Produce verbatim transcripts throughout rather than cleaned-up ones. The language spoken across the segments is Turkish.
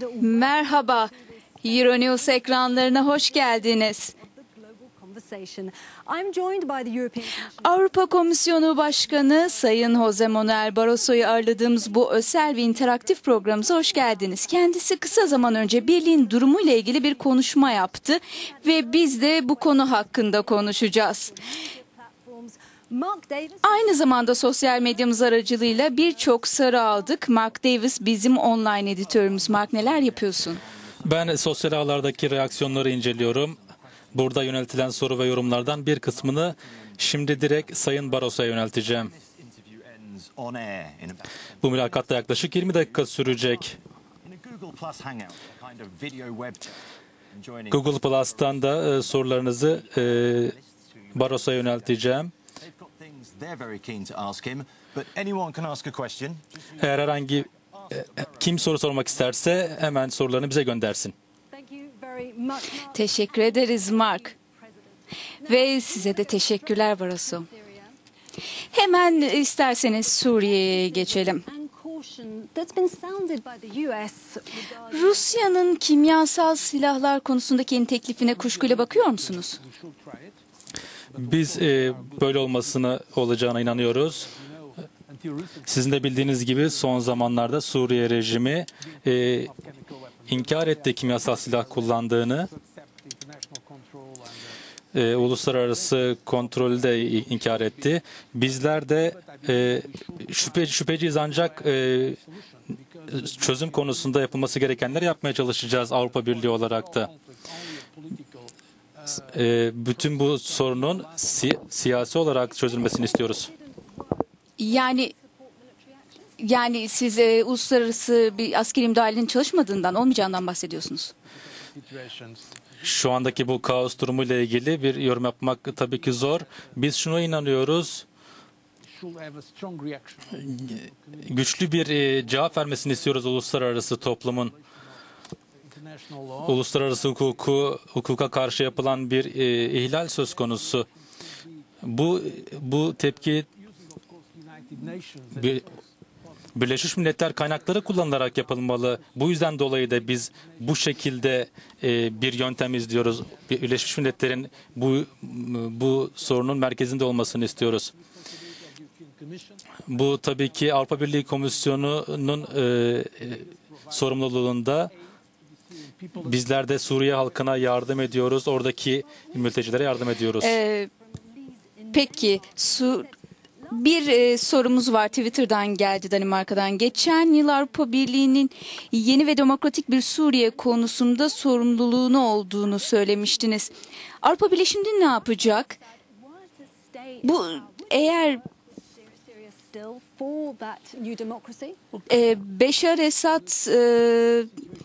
Merhaba, Euronews ekranlarına hoş geldiniz. Avrupa Komisyonu Başkanı Sayın Jose Manuel Barroso'yu ağırladığımız bu özel ve interaktif programımıza hoş geldiniz. Kendisi kısa zaman önce birliğin durumuyla ilgili bir konuşma yaptı ve biz de bu konu hakkında konuşacağız. Aynı zamanda sosyal medyamız aracılığıyla birçok soru aldık. Mark Davis bizim online editörümüz. Mark, neler yapıyorsun? Ben sosyal ağlardaki reaksiyonları inceliyorum. Burada yöneltilen soru ve yorumlardan bir kısmını şimdi direkt Sayın Barroso'ya yönelteceğim. Bu mülakatta yaklaşık yirmi dakika sürecek. Google Plus'tan da e, sorularınızı e, Barroso'ya yönelteceğim. Eğer herhangi e, kim soru sormak isterse hemen sorularını bize göndersin. Teşekkür ederiz Mark. Ve size de teşekkürler Barroso. Hemen isterseniz Suriye'ye geçelim. Rusya'nın kimyasal silahlar konusundaki yeni teklifine kuşkuyla bakıyor musunuz? Biz e, böyle olmasına olacağına inanıyoruz. Sizin de bildiğiniz gibi son zamanlarda Suriye rejimi e, inkar etti kimyasal silah kullandığını. E, uluslararası kontrolü de inkar etti. Bizler de e, şüphe, şüpheciyiz ancak e, çözüm konusunda yapılması gerekenleri yapmaya çalışacağız Avrupa Birliği olarak da. E, bütün bu sorunun si siyasi olarak çözülmesini istiyoruz. Yani yani siz e, uluslararası bir askeri müdahalenin çalışmadığından, olmayacağından bahsediyorsunuz. Şu andaki bu kaos durumuyla ilgili bir yorum yapmak tabii ki zor. Biz şuna inanıyoruz. Güçlü bir e, cevap vermesini istiyoruz uluslararası toplumun. Uluslararası hukuku, hukuka karşı yapılan bir e, ihlal söz konusu. Bu bu tepki bir, Birleşmiş Milletler kaynakları kullanılarak yapılmalı. Bu yüzden dolayı da biz bu şekilde e, bir yöntem izliyoruz. Birleşmiş Milletler'in bu bu sorunun merkezinde olmasını istiyoruz. Bu tabii ki Avrupa Birliği Komisyonu'nun e, e, sorumluluğunda. Bizler de Suriye halkına yardım ediyoruz. Oradaki mültecilere yardım ediyoruz. Ee, peki su Bir e, sorumuz var, Twitter'dan geldi, Danimarka'dan. Geçen yıl Avrupa Birliği'nin yeni ve demokratik bir Suriye konusunda sorumluluğunu olduğunu söylemiştiniz. Avrupa Birliği şimdi ne yapacak? Bu eğer e, Beşar Esad e,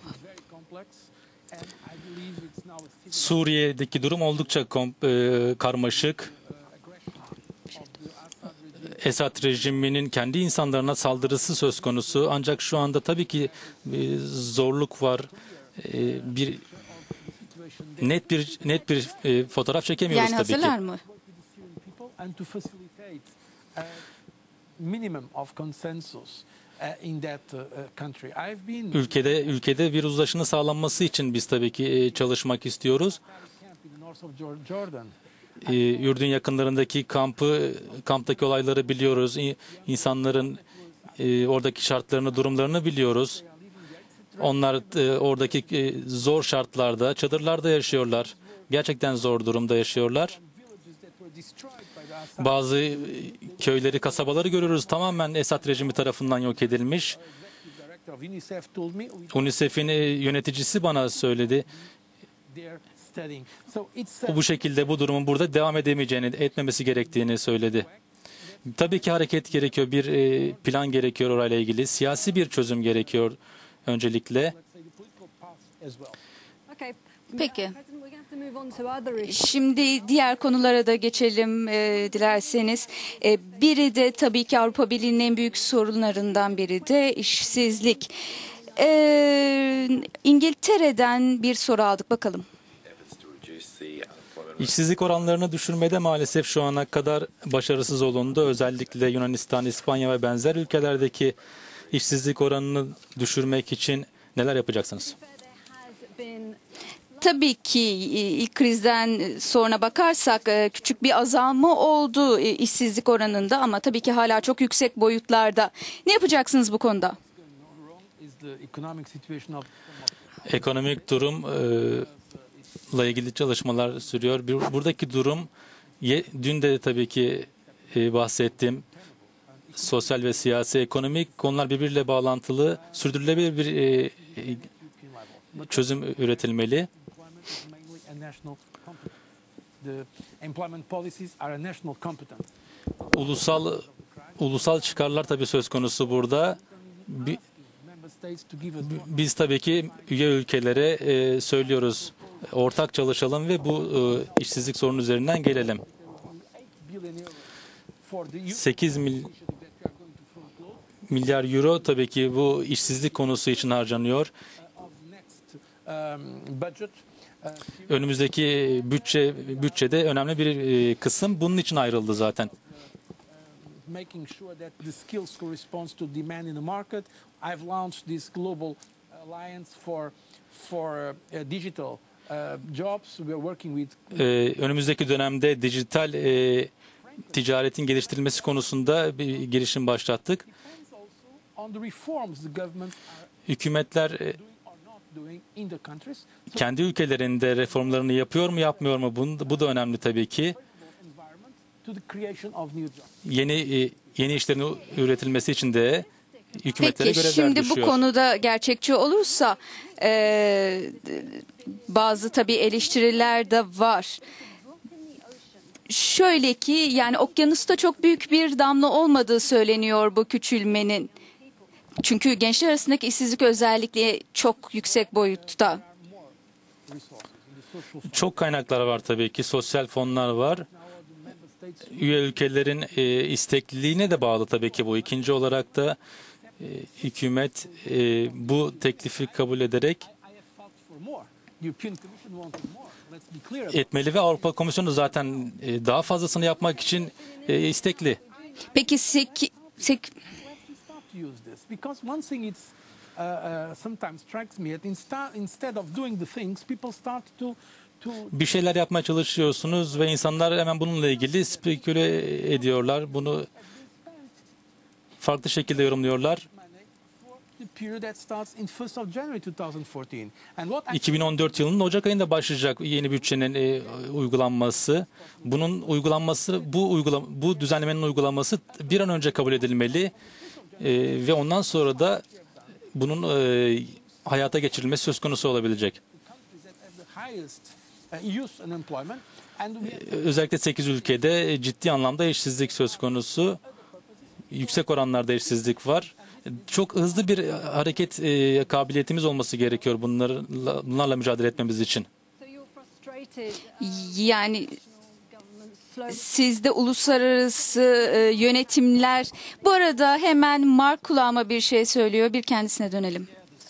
Suriye'deki durum oldukça kom, e, karmaşık. Esad rejiminin kendi insanlarına saldırısı söz konusu. Ancak şu anda tabii ki e, zorluk var. E, bir net bir net bir e, fotoğraf çekemiyoruz yani tabii ki. hazırlar mı? Ülkede ülkede bir uzlaşının sağlanması için biz tabii ki e, çalışmak istiyoruz. E, Ürdün yakınlarındaki kampı, kamptaki olayları biliyoruz. İnsanların e, oradaki şartlarını, durumlarını biliyoruz. Onlar e, oradaki e, zor şartlarda, çadırlarda yaşıyorlar. Gerçekten zor durumda yaşıyorlar. Bazı e, köyleri, kasabaları görüyoruz. Tamamen Esad rejimi tarafından yok edilmiş. UNICEF'in e, yöneticisi bana söyledi. O bu şekilde bu durumun burada devam edemeyeceğini, etmemesi gerektiğini söyledi. Tabii ki hareket gerekiyor, bir e, plan gerekiyor orayla ilgili. Siyasi bir çözüm gerekiyor öncelikle. Peki. Şimdi diğer konulara da geçelim e, dilerseniz. E, biri de tabii ki Avrupa Birliği'nin en büyük sorunlarından biri de işsizlik. E, İngiltere'den bir soru aldık, bakalım. İşsizlik oranlarını düşürmede maalesef şu ana kadar başarısız olundu. Özellikle Yunanistan, İspanya ve benzer ülkelerdeki işsizlik oranını düşürmek için Neler yapacaksınız? Tabii ki e, ilk krizden sonra bakarsak e, küçük bir azalma oldu e, işsizlik oranında ama tabii ki hala çok yüksek boyutlarda. Ne yapacaksınız bu konuda? Ekonomik durumla ilgili çalışmalar sürüyor. Bir- Buradaki durum, ye- dün de tabii ki e, bahsettim. Sosyal ve siyasi, ekonomik konular birbiriyle bağlantılı, sürdürülebilir bir e, e, çözüm üretilmeli. Ulusal ulusal çıkarlar tabii söz konusu burada. Bi- Biz tabii ki üye ülkelere e, söylüyoruz, ortak çalışalım ve bu e, işsizlik sorunu üzerinden gelelim. sekiz mil, milyar euro tabii ki bu işsizlik konusu için harcanıyor. Önümüzdeki bütçe bütçede önemli bir e, kısım bunun için ayrıldı zaten. Making sure that the skills corresponds to demand in the market. I've launched this global alliance for for uh, digital uh, jobs. We are working with Ee, önümüzdeki dönemde dijital e, ticaretin geliştirilmesi konusunda bir girişim başlattık. on the reforms the governments are Hükümetler e, doing or not doing in the countries. So kendi ülkelerinde reformlarını yapıyor mu yapmıyor mu? Bu, bu da önemli tabii ki. environment to the creation of new jobs. Yeni e, yeni işlerin üretilmesi için de hükümetlere Peki görevler şimdi düşüyor. bu konuda gerçekçi olursa e, bazı tabii eleştiriler de var. Şöyle ki yani okyanusta çok büyük bir damla olmadığı söyleniyor bu küçülmenin. Çünkü gençler arasındaki işsizlik özellikle çok yüksek boyutta. Çok kaynaklar var tabii ki. Sosyal fonlar var. Üye ülkelerin e, istekliliğine de bağlı tabii ki bu. İkinci olarak da e, hükümet e, bu teklifi kabul ederek I have fought for more. The European Commission wanted more. Let's be clear about etmeli ve Avrupa Komisyonu zaten e, daha fazlasını yapmak için e, istekli. Peki sek, sek, Let's stop to use this because one thing it's uh, uh, sometimes strikes me that insta- instead of doing the things, people start to to Bir şeyler yapmaya çalışıyorsunuz ve insanlar hemen bununla ilgili speküle ediyorlar. Bunu farklı şekilde yorumluyorlar. money for the period that starts in first of January twenty fourteen. And what iki bin on dört yılının Ocak ayında başlayacak yeni bütçenin e, uygulanması. Bunun uygulanması, bu uygula, bu düzenlemenin uygulanması bir an önce kabul edilmeli E, ve ondan sonra da bunun e, hayata geçirilmesi söz konusu olabilecek. countries that have the highest uh, youth unemployment and we Özellikle sekiz ülkede ciddi anlamda işsizlik söz konusu. Yüksek oranlarda işsizlik var. Çok hızlı bir hareket e, kabiliyetimiz olması gerekiyor bunlarla, bunlarla mücadele etmemiz için. yani sizde uluslararası e, yönetimler. Bu arada hemen Mark kulağıma bir şey söylüyor. Bir kendisine dönelim.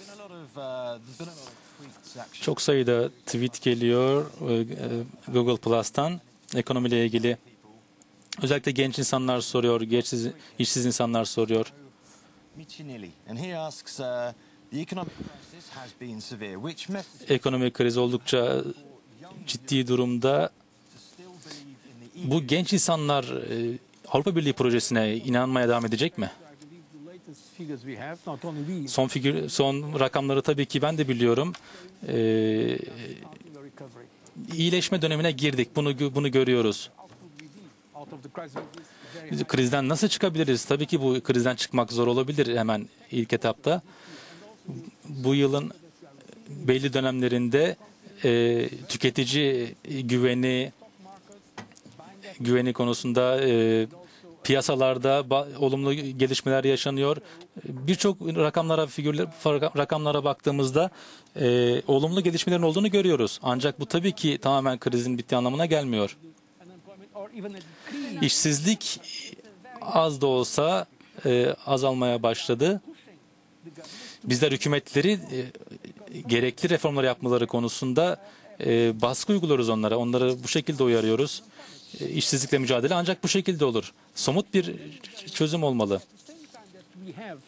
Çok sayıda tweet geliyor e, e, Google Plus'tan ekonomiyle ilgili. Özellikle genç insanlar soruyor, gençsiz, işsiz insanlar soruyor. Michinelli, and he asks, uh, the economic crisis has been severe. Which methods Ekonomik kriz oldukça ciddi durumda. to still believe in the Bu genç insanlar e, Avrupa Birliği projesine inanmaya devam edecek mi? I believe the latest figures we have, not only we, Son figür, son rakamları tabii ki ben de biliyorum. E, the recovery. iyileşme dönemine girdik. Bunu bunu görüyoruz. How could we be out of the crisis? Very high. Krizden nasıl çıkabiliriz? Tabii ki bu krizden çıkmak zor olabilir hemen ilk etapta. Bu yılın belli dönemlerinde e, tüketici güveni güveni konusunda e, piyasalarda ba- olumlu gelişmeler yaşanıyor. Birçok rakamlara figürler rakamlara baktığımızda e, olumlu gelişmelerin olduğunu görüyoruz. Ancak bu tabii ki tamamen krizin bittiği anlamına gelmiyor. Unemployment or even a decrease. İşsizlik az da olsa e, azalmaya başladı. Bizler hükümetleri e, gerekli reformlar yapmaları konusunda e, baskı uyguluyoruz onlara. Onları bu şekilde uyarıyoruz. E, işsizlikle mücadele ancak bu şekilde olur. Somut bir çözüm olmalı. At the same time that we have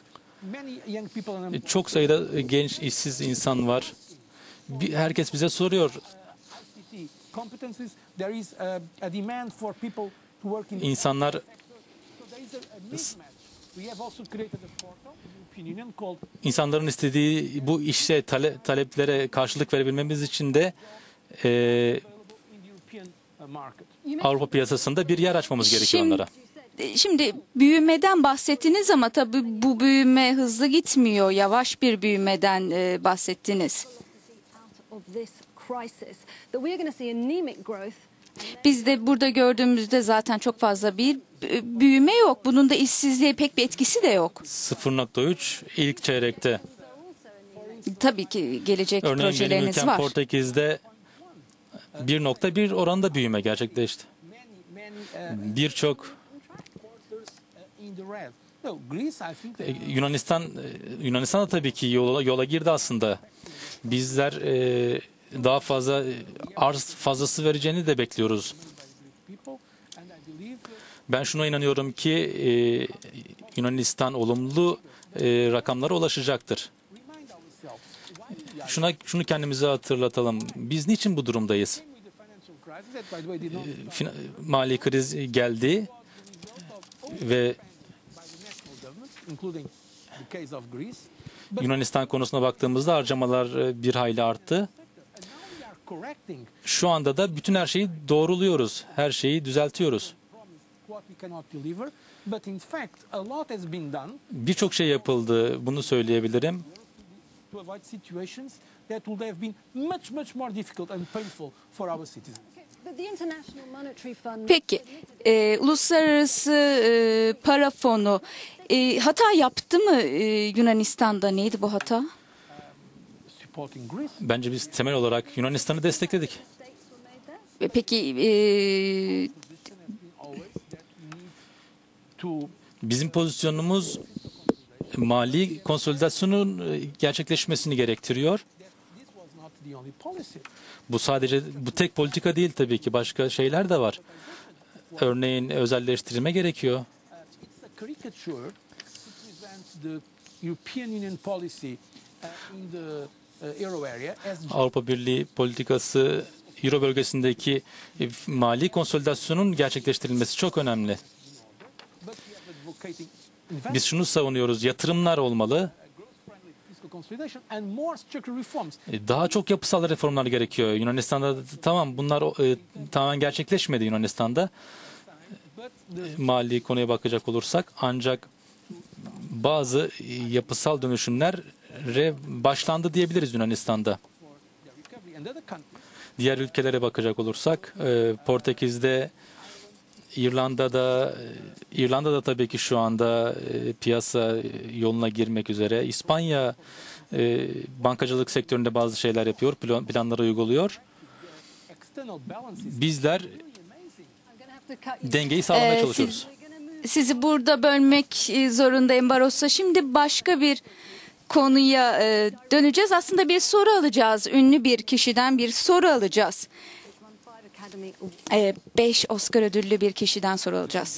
Many young people and Çok sayıda genç işsiz insan var. Bir- Herkes bize soruyor. I C T competencies. There is a, a demand for people to work in. İnsanlar So there is a, a mismatch. We have also created a portal in the European Union called insanların istediği bu işe tale- taleplere karşılık verebilmemiz için de e, available in the European uh, market. Avrupa piyasasında bir yer açmamız gerekiyor Şimdi- onlara. Şimdi büyümeden bahsettiniz ama tabii bu büyüme hızlı gitmiyor. Yavaş bir büyümeden e, bahsettiniz. Of this crisis, that we're going to see anemic growth. Biz de burada gördüğümüzde zaten çok fazla bir e, büyüme yok. Bunun da işsizliğe pek bir etkisi de yok. sıfır nokta üç ilk çeyrekte. Tabii ki gelecek Örneğin benim projeleriniz ülkem var. Portekiz'de bir nokta bir oranda büyüme gerçekleşti. Many, many uh, Birçok quarters uh, in the red. No, Greece, I think. e, That Yunanistan e, Yunanistan da tabii ki yola, yola girdi aslında. Bizler e, daha fazla e, arz fazlası vereceğini de bekliyoruz. people, and I believe uh, Ben şuna inanıyorum ki e, Yunanistan olumlu e, rakamlara ulaşacaktır. remind ourselves why we are Şuna şunu kendimize hatırlatalım. Biz niçin bu durumdayız? with the financial crisis that, by the way, did not start Fin- Mali kriz geldi ve by the national governments, including the case of Greece. But Yunanistan konusuna baktığımızda harcamalar e, bir hayli arttı. and now we are correcting Şu anda da bütün her şeyi doğruluyoruz. Her şeyi düzeltiyoruz. promise what we cannot deliver. But in fact, a lot has been done Birçok şey yapıldı. Bunu söyleyebilirim. to avoid situations that would have been much, much more difficult and painful for our citizens. But the International Monetary Fund. Peki, e, Uluslararası e, Para Fonu e, hata yaptı mı e, Yunanistan'da? Neydi bu hata? Supporting Greece, Bence biz temel olarak Yunanistan'ı destekledik. States were made there. E, Peki e, always that we need to Bizim pozisyonumuz mali konsolidasyonun e, gerçekleşmesini gerektiriyor. that this was not the only policy. Bu sadece bu tek politika değil tabii ki. Başka şeyler de var. Örneğin özelleştirme gerekiyor. Uh, it's a caricature to present the European Union policy uh, in the uh, euro area as Avrupa Birliği politikası Euro bölgesindeki e, mali konsolidasyonun gerçekleştirilmesi çok önemli. but we are advocating investment, Biz şunu savunuyoruz. Yatırımlar olmalı. growth-friendly fiscal consolidation, and more structural reforms. E, Daha çok yapısal reformlar gerekiyor. Yunanistan'da tamam bunlar e, tamamen gerçekleşmedi Yunanistan'da. But the Mali konuya bakacak olursak ancak bazı e, yapısal dönüşümlere başlandı diyebiliriz Yunanistan'da. for the recovery and other countries, Diğer ülkelere bakacak olursak e, Portekiz'de, İrlanda'da, e, İrlanda'da tabii ki şu anda e, piyasa e, yoluna girmek üzere. İspanya e, bankacılık sektöründe bazı şeyler yapıyor, plan, planları uyguluyor. external balances. Bizler Really amazing. I'm going to have to cut you. dengeyi sağlamaya Ee, çalışıyoruz. siz- We're going to move. sizi burada bölmek e, zorundayım Baros'a. Şimdi başka bir konuya e, döneceğiz. Aslında bir soru alacağız. Ünlü bir kişiden bir soru alacağız. One Five Academy Award. E, beş Oscar ödüllü bir kişiden soru alacağız.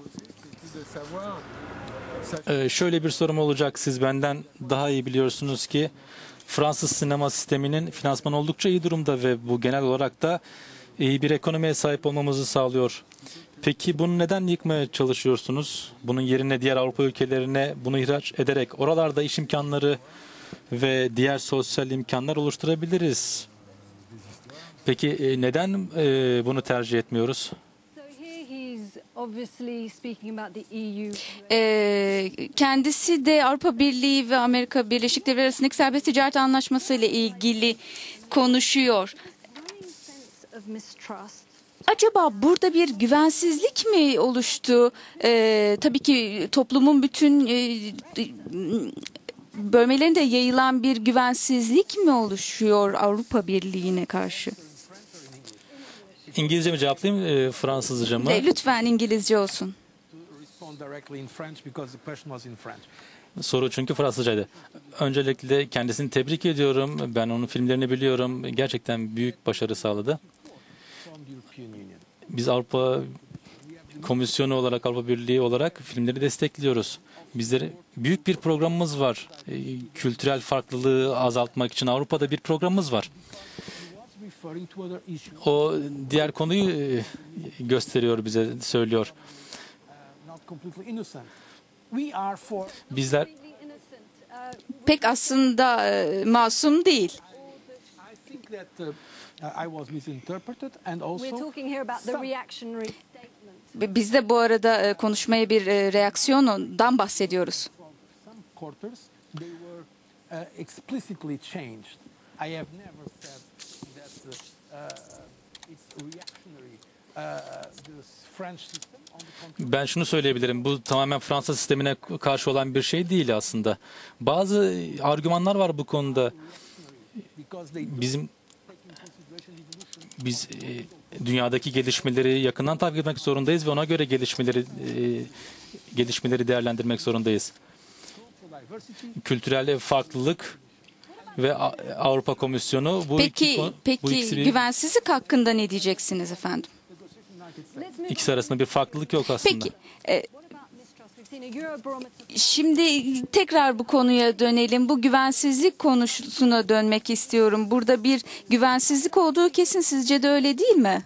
Ee, şöyle bir sorum olacak. Siz benden daha iyi biliyorsunuz ki Fransız sinema sisteminin finansmanı oldukça iyi durumda ve bu genel olarak da iyi bir ekonomiye sahip olmamızı sağlıyor. Peki bunu neden yıkmaya çalışıyorsunuz? Bunun yerine diğer Avrupa ülkelerine bunu ihraç ederek oralarda iş imkanları ve diğer sosyal imkanlar oluşturabiliriz. Peki e, neden e, bunu tercih etmiyoruz? So here he's obviously speaking about the E U. E, kendisi de Avrupa Birliği ve Amerika Birleşik Devletleri arasındaki serbest ticaret anlaşması ile ilgili konuşuyor. Growing sense of mistrust. Acaba burada bir güvensizlik mi oluştu? Ee, tabii ki toplumun bütün e, bölmelerinde yayılan bir güvensizlik mi oluşuyor Avrupa Birliği'ne karşı? İngilizce mi cevaplayayım, e, Fransızca mı? E, lütfen İngilizce olsun. To respond directly in French because the question was in French. Soru çünkü Fransızcaydı. Öncelikle kendisini tebrik ediyorum. Ben onun filmlerini biliyorum. Gerçekten büyük başarı sağladı. From the European Union. Biz Avrupa Komisyonu olarak, Avrupa Birliği olarak filmleri destekliyoruz. Bizlere büyük bir programımız var. E, kültürel farklılığı azaltmak için Avrupa'da bir programımız var. Referring to other issues, O diğer konuyu e, gösteriyor, bize söylüyor. not completely innocent. We are for Bizler Completely innocent. Uh, Pek aslında e, masum değil. I think that uh, I was misinterpreted and we're also talking here about the some- reactionary statement. Biz de bu arada e, konuşmaya bir e, reaksiyondan bahsediyoruz. some quarters they were uh, explicitly changed. I have never said that uh, uh, it's reactionary. Uh, the French system on the contrary. Ben şunu söyleyebilirim. Bu tamamen Fransa sistemine karşı olan bir şey değil aslında. Bazı argümanlar var bu konuda. Because they don't Bizim take in consideration evolution. biz e, dünyadaki gelişmeleri yakından takip etmek zorundayız ve ona göre gelişmeleri e, gelişmeleri değerlendirmek zorundayız. Cultural diversity. Kültürel farklılık ve A- Avrupa Komisyonu bu iki Peki, konu- bu peki ikisi, bir- güvensizlik hakkında ne diyeceksiniz efendim? Let's move ikisi arasında bir farklılık yok aslında. Peki, e, What about mistrust? We've seen a Eurobarometer. şimdi tekrar bu konuya dönelim. Bu güvensizlik konusuna dönmek istiyorum. Burada bir güvensizlik olduğu kesin, sizce de öyle değil mi?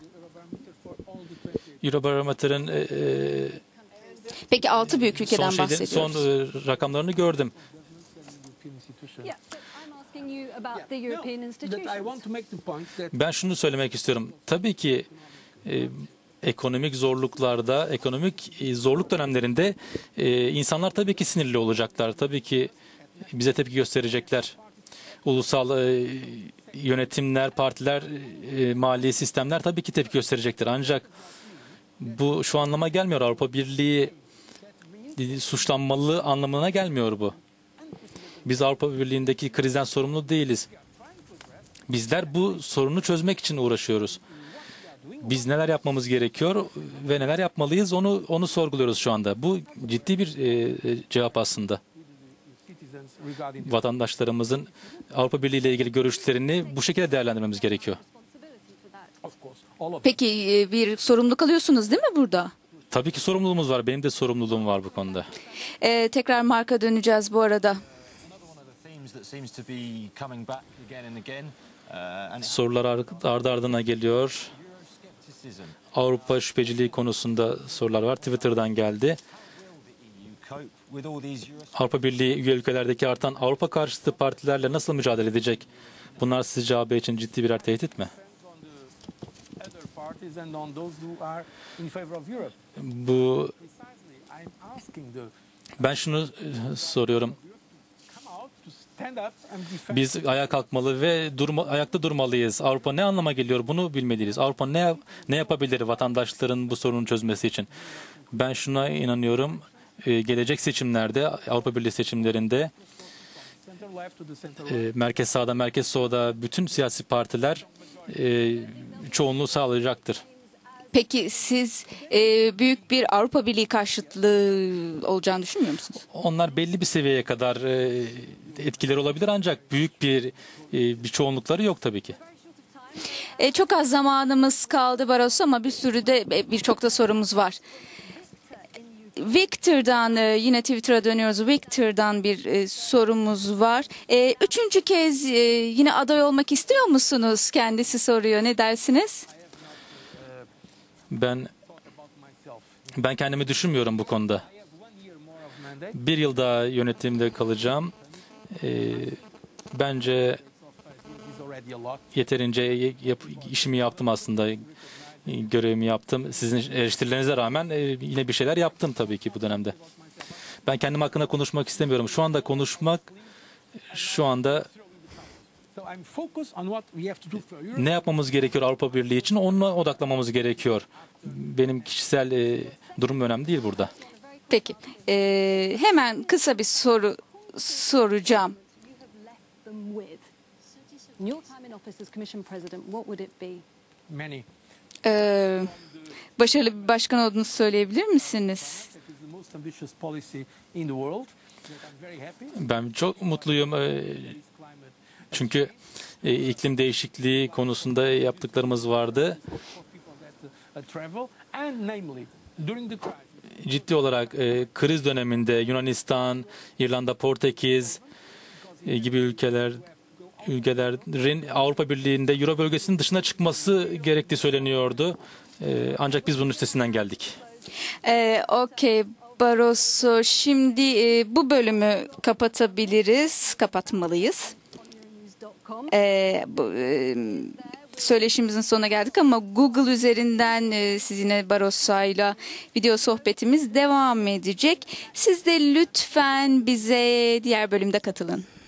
Eurobarometer'ın e, e, Peki altı büyük son, ülkeden şeyde, bahsediyoruz. son e, rakamlarını gördüm. European institution. Yeah, but I'm asking you about the Yeah. European No, that I institutions. want to make the point that Ben şunu söylemek istiyorum. Tabii ki e, ekonomik zorluklarda, ekonomik e, zorluk dönemlerinde e, insanlar tabii ki sinirli olacaklar. Tabii ki bize tepki gösterecekler. Ulusal e, yönetimler, partiler, e, mali sistemler tabii ki tepki gösterecektir. Ancak bu şu anlama gelmiyor. Avrupa Birliği e, suçlanmalı anlamına gelmiyor bu. Biz Avrupa Birliği'ndeki krizden sorumlu değiliz. Bizler bu sorunu çözmek için uğraşıyoruz. Biz neler yapmamız gerekiyor ve neler yapmalıyız onu onu sorguluyoruz şu anda. Bu ciddi bir e, cevap aslında. citizens regarding Vatandaşlarımızın Avrupa Birliği ile ilgili görüşlerini bu şekilde değerlendirmemiz gerekiyor. of course all of Peki e, bir sorumluluk alıyorsunuz değil mi burada? Tabii ki sorumluluğumuz var. Benim de sorumluluğum var bu konuda. E, tekrar marka döneceğiz bu arada. Another one of the themes that seems to be coming back again and again, uh, and Sorular ar- ardı ardına geliyor. Euroscepticism. Avrupa şüpheciliği konusunda sorular var. Twitter'dan geldi. E U cope with all these Euroscepticism? Avrupa Birliği üye ülkelerdeki artan Avrupa karşıtı partilerle nasıl mücadele edecek? Bunlar sizce A B için ciddi birer tehdit mi? other parties and on those who are in favor of Europe. Bu Precisely, I'm asking the ben şunu e, soruyorum. come out to stand up and defend. Biz ayağa kalkmalı ve durma, ayakta durmalıyız. Avrupa ne anlama geliyor bunu bilmeliyiz. Avrupa ne ne yapabilir vatandaşların bu sorunu çözmesi için? Ben şuna inanıyorum. E, gelecek seçimlerde, Avrupa Birliği seçimlerinde Center left to the center e, right. merkez sağda, merkez solda bütün siyasi partiler e, çoğunluğu sağlayacaktır. Peki siz e, büyük bir Avrupa Birliği karşıtlığı olacağını düşünmüyor musunuz? Onlar belli bir seviyeye kadar e, etkileri olabilir ancak büyük bir e, bir çoğunlukları yok tabii ki. E, çok az zamanımız kaldı Barroso ama bir sürü de e, birçok da sorumuz var. Victor'dan e, yine Twitter'a dönüyoruz. Victor'dan bir e, sorumuz var. E, üçüncü kez e, yine aday olmak istiyor musunuz? Kendisi soruyor. Ne dersiniz? Ben About myself. ben kendimi düşünmüyorum bu konuda. I have one year more of mandate. Bir yıl daha yönetimde kalacağım. E, bence Is already a lot. yeterince yap- işimi yaptım aslında. Görevimi yaptım. Sizin eleştirilerinize rağmen e, yine bir şeyler yaptım tabii ki bu dönemde. Ben kendim hakkında konuşmak istemiyorum. Şu anda konuşmak, şu anda So I'm focused on what we have to do for Europe. ne yapmamız gerekiyor Avrupa Birliği için, onunla odaklamamız gerekiyor. Benim kişisel e, durum önemli değil burada. Peki. E, hemen kısa bir soru soracağım. You have left them with. In your time in office as Commission President, what would it be? Many. E, başarılı bir başkan olduğunu söyleyebilir misiniz? That is the most ambitious policy in the world. That I'm very happy. Ben çok mutluyum. e, This climate Çünkü e, iklim değişikliği konusunda yaptıklarımız vardı. for people that uh, travel, and namely during the crisis. ciddi olarak e, kriz döneminde Yunanistan, İrlanda, Portekiz e, gibi ülkeler ülkelerin Avrupa Birliği'nde Euro bölgesinin dışına çıkması gerektiği söyleniyordu. E, ancak biz bunun üstesinden geldik. Ee, Okey Barroso, şimdi e, bu bölümü kapatabiliriz, kapatmalıyız. Ee, bu, e, söyleşimizin sonuna geldik ama Google üzerinden e, siz yine Barroso'yla video sohbetimiz devam edecek. Siz de lütfen bize diğer bölümde katılın.